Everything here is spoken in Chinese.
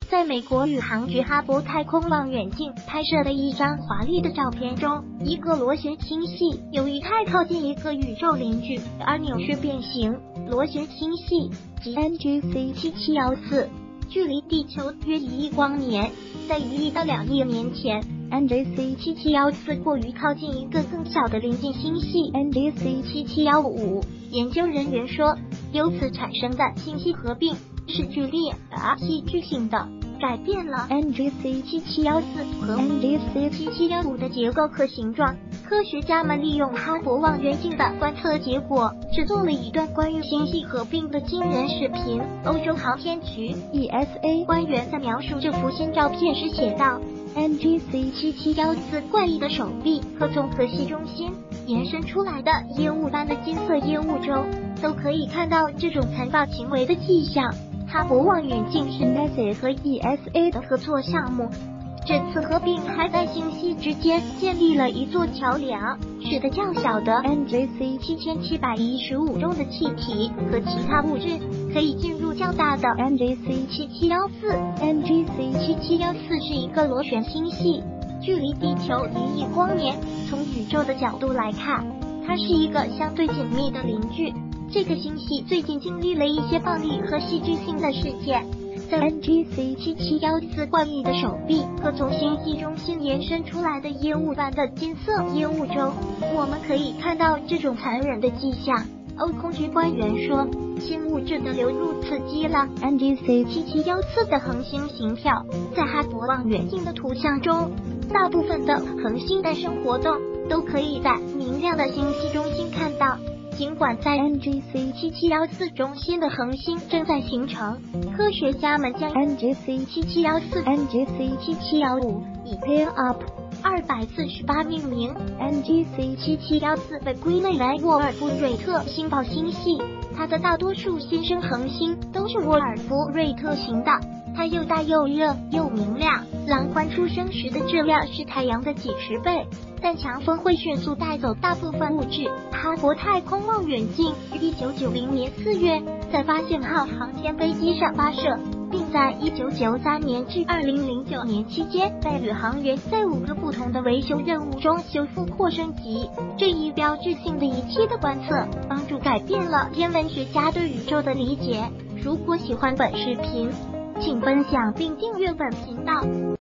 在美国宇航局哈勃太空望远镜拍摄的一张华丽的照片中，一个螺旋星系由于太靠近一个宇宙邻居而扭曲变形。螺旋星系即 NGC 7714，距离地球约1亿光年，在1亿到2亿年前。NGC 7714过于靠近一个更小的邻近星系 NGC 7715，研究人员说，由此产生的星系合并是剧烈而戏剧性的，改变了 NGC 7714和 NGC 7715的结构和形状。科学家们利用哈勃望远镜的观测结果，制作了一段关于星系合并的惊人视频。欧洲航天局 ESA 官员在描述这幅新照片时写道：NGC 7714怪异的手臂和从核系中心延伸出来的烟雾般的金色烟雾中，都可以看到这种残暴行为的迹象。哈勃望远镜是 NASA 和 ESA 的合作项目，这次合并还在星系之间建立了一座桥梁，使得较小的 NGC 7715中的气体和其他物质可以进入较大的 NGC 7714。NGC 7714是一个螺旋星系，距离地球1亿光年。从宇宙的角度来看，它是一个相对紧密的邻居。这个星系最近经历了一些暴力和戏剧性的事件。在 NGC 7714怪异的手臂和从星系中心延伸出来的烟雾般的金色烟雾中，我们可以看到这种残忍的迹象。欧空局官员说，新物质的流入刺激了 NGC 7714的恒星形跳。在哈勃望远镜的图像中，大部分的恒星诞生活动都可以在明亮的星系中心看到。尽管在 NGC 7714中心的恒星正在形成，科学家们将 NGC 7714、NGC 7715以 Pair Up 248命名。NGC 7714被归类为沃尔夫瑞特星暴星系，它的大多数新生恒星都是沃尔夫瑞特型的。它又大又热又明亮，蓝环出生时的质量是太阳的几十倍，但强风会迅速带走大部分物质。哈勃太空望远镜于1990年4月在发现号航天飞机上发射，并在1993年至2009年期间被宇航员在5个不同的维修任务中修复或升级。这一标志性的仪器的观测，帮助改变了天文学家对宇宙的理解。如果喜欢本视频，请分享并订阅本频道。